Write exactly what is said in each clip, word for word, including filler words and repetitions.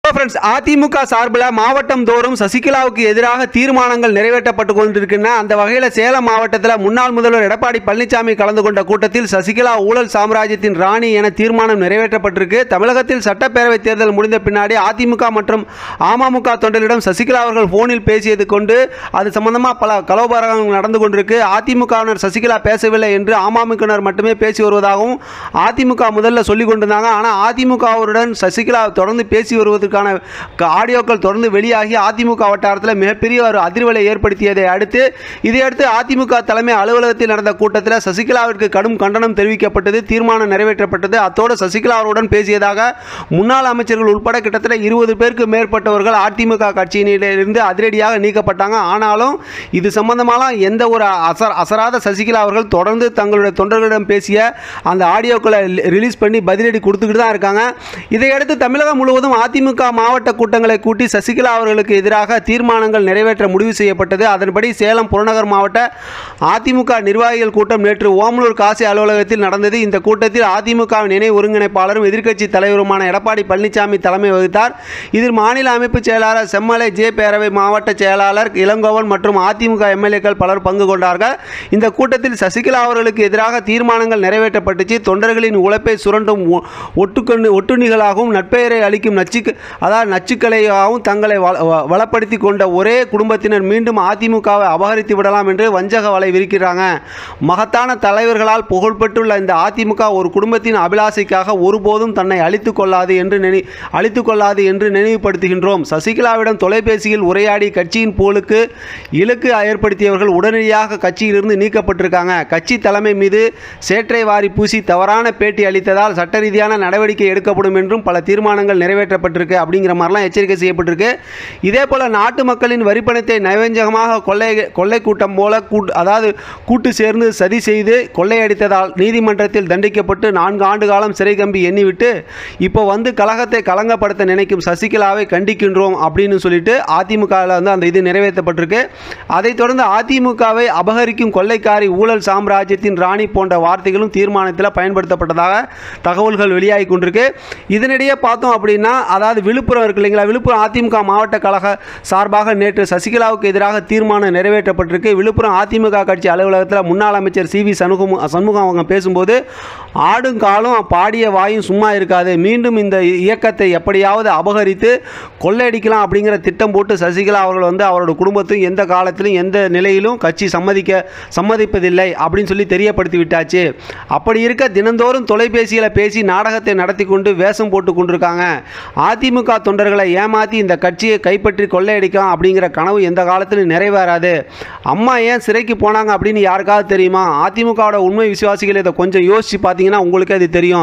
Friends, AIADMK சார்பில் மாவட்டம் தோறும் சசிகலாவுக்கு எதிராக தீர்மானங்கள் நிறைவேற்றப்பட்டு கொண்டிருக்கின்றன. அந்த வகையில் சேலம் மாவட்டத்தில் முன்னாள் முதல்வர் எடப்பாடி பழனிசாமி கலந்து கொண்ட கூட்டத்தில் சசிகலா ஊழல் சாம்ராஜ்யத்தின் ராணி என தீர்மானம் நிறைவேற்றப்பட்டிருக்கு. தமிழகத்தில் சட்டப்பேரவை தேர்தல் முடிந்த பின்னாடி அதிமுக மற்றும் அமமுக தொண்டர்களிடம் சசிகலா அவர்கள் போனில் பேசியது கொண்டு அது சம்பந்தமாக பல கலோபரங்கள் நடந்து கொண்டிருக்கு. அதிமுகவினர் சசிகலா பேசவில்லை என்று அமமுகவினர் மட்டுமே பேசி வருவதாகவும் அதிமுக முதல்ல சொல்லிக் கொண்டிருந்தாங்க. ஆனால் அதிமுகவுடன் சசிகலா தொடர்ந்து பேசி வருவதற்கான ஆடியோக்கள் தொடர்ந்து வெளியாகி அதிமுக வட்டாரத்தில் மிகப்பெரிய ஒரு அதிர்வலை ஏற்படுத்தியதை அடுத்து இதையடுத்து அதிமுக தலைமை அலுவலகத்தில் நடந்த கூட்டத்தில் சசிகலாவிற்கு கடும் கண்டனம் தெரிவிக்கப்பட்டது, தீர்மானம் நிறைவேற்றப்பட்டது. அத்தோடு சசிகலா அவருடன் பேசியதாக முன்னாள் அமைச்சர்கள் உட்பட கிட்டத்தட்ட இருபது பேருக்கு மேற்பட்டவர்கள் அதிமுக கட்சியிலிருந்து அதிரடியாக நீக்கப்பட்டாங்க. ஆனாலும் இது சம்பந்தமாக எந்த ஒரு அசர் அசராத சசிகலா அவர்கள் தொடர்ந்து தங்களுடைய தொண்டர்களிடம் பேசிய அந்த ஆடியோக்களை ரிலீஸ் பண்ணி பதிலடி கொடுத்துக்கிட்டு தான் இருக்காங்க. இதையடுத்து தமிழகம் முழுவதும் அதிமுக மாவட்ட கூட்டங்களை கூட்டி சசிகலா அவர்களுக்கு எதிராக தீர்மானங்கள் நிறைவேற்ற முடிவு செய்யப்பட்டது. அதன்படி சேலம் புறநகர் மாவட்ட அதிமுக நிர்வாகிகள் கூட்டம் நேற்று ஓமலூர் காசி அலுவலகத்தில் நடந்தது. இந்த கூட்டத்தில் அதிமுக இணை ஒருங்கிணைப்பாளரும் எதிர்க்கட்சி தலைவருமான எடப்பாடி பழனிசாமி தலைமை வகித்தார். இதில் மாநில அமைப்பு செயலாளர் செம்மலை ஜே பேரவை மாவட்ட செயலாளர் இளங்கோவன் மற்றும் அதிமுக எம்எல்ஏக்கள் பலர் பங்கு கொண்டார்கள். இந்த கூட்டத்தில் சசிகலா அவர்களுக்கு எதிராக தீர்மானங்கள் நிறைவேற்றப்பட்டுச்சு. தொண்டர்களின் உழைப்பை சுரண்டும் ஒட்டுக்கொண்டு ஒட்டுணிகளாகவும் நட்பெயரை அளிக்கும் நச்சு அதாவது நச்சுக்களையாகவும் தங்களை வளப்படுத்தி கொண்ட ஒரே குடும்பத்தினர் மீண்டும் அதிமுகவை அபகரித்து விடலாம் என்று வஞ்சக வலை விரிக்கிறாங்க. மகத்தான தலைவர்களால் புகழ்பெற்றுள்ள இந்த அதிமுக ஒரு குடும்பத்தின் அபிலாசைக்காக ஒருபோதும் தன்னை அழித்துக் கொள்ளாது என்று நினை அழித்துக் கொள்ளாது என்று நினைவுபடுத்துகின்றோம். சசிகலாவிடம் தொலைபேசியில் உரையாடி கட்சியின் புகழுக்கு இலக்கு ஏற்படுத்தியவர்கள் உடனடியாக கட்சியிலிருந்து நீக்கப்பட்டிருக்காங்க. கட்சி தலைமை மீது சேற்றை வாரி பூசி தவறான பேட்டி அளித்ததால் சட்ட ரீதியான நடவடிக்கை எடுக்கப்படும் என்றும் பல தீர்மானங்கள் நிறைவேற்றப்பட்டிருக்கு அப்படிங்கிற மாதிரிலாம் எச்சரிக்கை செய்யப்பட்டிருக்கு. இதே போல நாட்டு மக்களின் வரிப்பணத்தை நைவஞ்சகமாக கொள்ளை கொள்ளை கூட்டம் போல அதாவது கூட்டு சேர்ந்து சதி செய்து கொள்ளையடித்ததால் நீதிமன்றத்தில் தண்டிக்கப்பட்டு நான்கு ஆண்டு காலம் சிறை கம்பி எண்ணிவிட்டு இப்போ வந்து கழகத்தை கலங்கப்படுத்த நினைக்கும் சசிகலாவை கண்டிக்கின்றோம் அப்படின்னு சொல்லிட்டு அதிமுகவில் வந்து அந்த இது நிறைவேற்றப்பட்டிருக்கு. அதைத் தொடர்ந்து அதிமுகவை அபகரிக்கும் கொள்ளைக்காரி ஊழல் சாம்ராஜ்யத்தின் ராணி போன்ற வார்த்தைகளும் தீர்மானத்தில் பயன்படுத்தப்பட்டதாக தகவல்கள் வெளியாகி கொண்டிருக்கு. இதனிடையே பார்த்தோம் அப்படின்னா அதாவது விழுப்புரம் இருக்கு இல்லைங்களா, விழுப்புரம் அதிமுக மாவட்ட கழக சார்பாக நேற்று சசிகலாவுக்கு எதிராக தீர்மானம் நிறைவேற்றப்பட்டிருக்கு. விழுப்புரம் அதிமுக கட்சி அலுவலகத்தில் முன்னாள் அமைச்சர் சி வி சண்முகம் சண்முகம் அவங்க பேசும்போது ஆடும் காலும் பாடிய வாயும் சும்மா இருக்காது, மீண்டும் இந்த இயக்கத்தை எப்படியாவது அபகரித்து கொள்ளையடிக்கலாம் அப்படிங்கிற திட்டம் போட்டு சசிகலா அவர்கள் வந்து அவரோட குடும்பத்தையும் எந்த காலத்திலும் எந்த நிலையிலும் கட்சி சம்மதிக்க சம்மதிப்பதில்லை அப்படின்னு சொல்லி தெரியப்படுத்தி விட்டாச்சு. அப்படி இருக்க தினந்தோறும் தொலைபேசியில் பேசி நாடகத்தை நடத்தி கொண்டு வேஷம் போட்டு கொண்டிருக்காங்க. அதிமுக தொண்டர்களை ஏமாற்றி இந்த கட்சியை கைப்பற்றி கொள்ளையடிக்கலாம் அப்படிங்கிற கனவு எந்த காலத்திலும் நிறைவேறாது. அம்மா ஏன் சிறைக்கு போனாங்க அப்படின்னு யாருக்காவது தெரியுமா? அதிமுகவோட உண்மை விசுவாசிகள் இதை கொஞ்சம் யோசிச்சு பார்த்தீங்கன்னா உங்களுக்கு அது தெரியும்.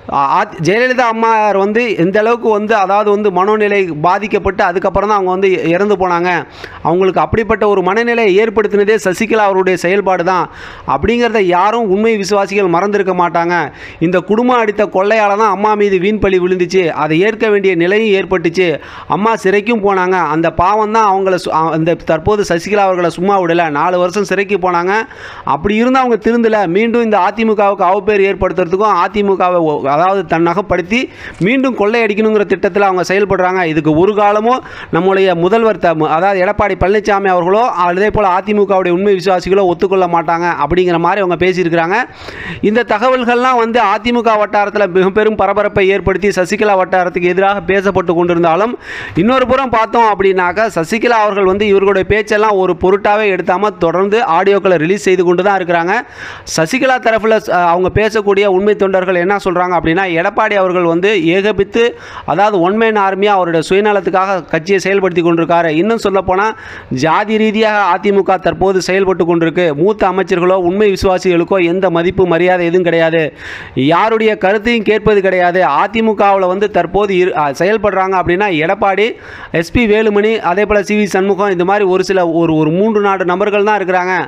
ஜெயலலிதா அம்மா வந்து எந்த அளவுக்கு வந்து அதாவது வந்து மனோநிலை பாதிக்கப்பட்டு அதுக்கப்புறம் தான் அவங்க வந்து இறந்து போனாங்க. அவங்களுக்கு அப்படிப்பட்ட ஒரு மனநிலையை ஏற்படுத்தினதே சசிகலா அவருடைய செயல்பாடு தான் அப்படிங்கிறத யாரும் உண்மை விசுவாசிகள் மறந்திருக்க மாட்டாங்க. இந்த குடும்பம் அடித்த கொள்ளையால் தான் அம்மா மீது வீண்பழி விழுந்துச்சு, அதை ஏற்க வேண்டிய நிலையும் ஏற்பட்டுச்சு. அம்மா சிறைக்கும் போனாங்க, அந்த பாவம் தான் அவங்கள அந்த தற்போது சசிகலா அவர்களை சும்மா விடலை. நாலு வருஷம் சிறைக்கு போனாங்க, அப்படி இருந்து அவங்க திருந்தலை. மீண்டும் இந்த அதிமுகவுக்கு அவப்பேர் ஏற்படுத்துறதுக்கும் அதிமுகவை அதாவது தன்னகப்படுத்தி மீண்டும் கொள்ளையடிக்கணுங்கிற திட்டத்தில் அவங்க செயல்படுறாங்க. இதுக்கு ஒரு காலமும் நம்முடைய முதல்வர் அதாவது எடப்பாடி பழனிசாமி அவர்களோ அதே போல் அதிமுகவுடைய உண்மை விசுவாசிகளோ ஒத்துக்கொள்ள மாட்டாங்க அப்படிங்கிற மாதிரி அவங்க பேசியிருக்கிறாங்க. இந்த தகவல்கள்லாம் வந்து அதிமுக வட்டாரத்தில் மிக பெரும் பரபரப்பை ஏற்படுத்தி சசிகலா வட்டாரத்துக்கு எதிராக பேசப்பட்டு கொண்டிருந்தாலும் இன்னொரு புறம் பார்த்தோம் அப்படின்னாக்கா சசிகலா அவர்கள் வந்து இவர்களுடைய பேச்செல்லாம் ஒரு பொருட்டாவே எடுத்தாமல் தொடர்ந்து ஆடியோக்களை ரிலீஸ் செய்து கொண்டு தான் இருக்கிறாங்க. சசிகலா தரப்பில் அவங்க பேசக்கூடிய உண்மை தொண்டர்கள் என்ன சொல்கிறாங்க அப்படின்னா எடப்பாடி அவர்கள் வந்து ஏகபித்து அதாவது ஒன்மேன் ஆர்மியாக அவருடைய சுயநலத்துக்காக கட்சியை செயல்படுத்தி கொண்டிருக்காரு. இன்னும் சொல்லப்போனால் ஜாதி ரீதியாக அதிமுக தற்போது செயல்பட்டு கொண்டிருக்கு. மூத்த அமைச்சர்களோ உண்மை விசுவாசிகளுக்கோ எந்த மதிப்பு மரியாதை எதுவும் கிடையாது, யாருடைய கருத்தையும் கேட்பது கிடையாது. அதிமுகவில் வந்து தற்போது செயல்படுறாங்க அப்படின்னா எடப்பாடி, எஸ்பி வேலுமணி, அதே போல் சி வி சண்முகம், இந்த மாதிரி ஒரு சில ஒரு ஒரு மூன்று நாடு நபர்கள் தான் இருக்கிறாங்க.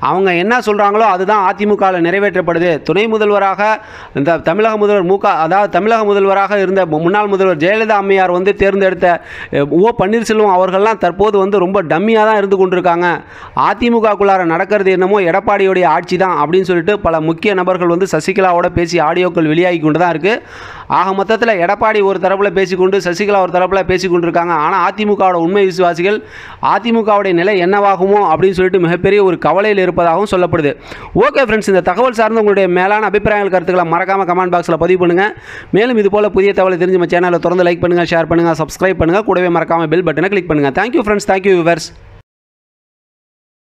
அவங்க என்ன சொல்கிறாங்களோ அதுதான் அதிமுகவில் நிறைவேற்றப்படுது. துணை முதல்வராக இந்த தமிழக முதல்வர் மு க அதாவது தமிழக முதல்வராக இருந்த முன்னாள் முதல்வர் ஜெயலலிதா அம்மையார் வந்து தேர்ந்தெடுத்த ஓ பன்னீர்செல்வம் அவர்கள்லாம் தற்போது வந்து ரொம்ப டம்மியாக தான் இருந்து கொண்டிருக்காங்க. அதிமுகக்குள்ளார நடக்கிறது என்னமோ எடப்பாடியுடைய ஆட்சி தான் அப்படின்னு சொல்லிட்டு பல முக்கிய நபர்கள் வந்து சசிகலாவோட பேசி ஆடியோக்கள் வெளியாகி கொண்டு தான் இருக்குது. ஆக மொத்தத்தில் எடப்பாடி ஒரு தரப்பில் பேசிக்கொண்டு சசிகலா ஒரு தரப்பில் பேசிக்கொண்டு இருக்காங்க. ஆனால் அதிமுகவோட உண்மை விசுவாசிகள் அதிமுகவுடைய நிலை என்னவாகுமோ அப்படின்னு சொல்லிட்டு மிகப்பெரிய ஒரு கவலையில் இருப்பதாகவும் சொல்லப்படுது. ஓகே ஃப்ரெண்ட்ஸ், இந்த தகவல் சார்ந்த உங்களுடைய மேலான அபிப்பிராயங்கள் கருத்துக்களை மறக்காம கமெண்ட் பாக்ஸில் பதிவு பண்ணுங்கள். மேலும் இது போல புதிய தகவலை தெரிஞ்சு நம்ம சேனலை தொடர்ந்து லைக் பண்ணுங்கள், ஷேர் பண்ணுங்கள், சப்ஸ்கிரைப் பண்ணுங்கள். கூடவே மறக்காம பெல் பட்டனை கிளிக் பண்ணுங்கள். Thank you friends, thank you viewers.